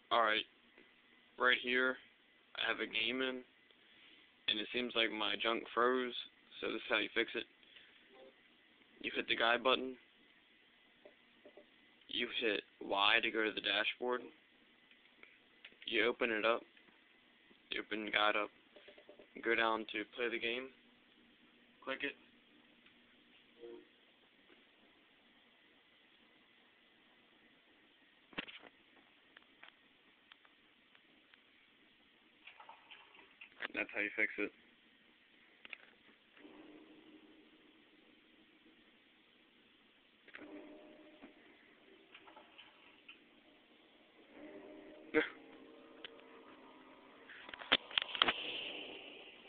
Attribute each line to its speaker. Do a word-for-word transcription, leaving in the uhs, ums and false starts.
Speaker 1: Alright, right here, I have a game in, and it seems like my junk froze, so this is how you fix it. You hit the guide button, you hit Y to go to the dashboard, you open it up, you open the guide up, go down to play the game, click it, that's how you fix it.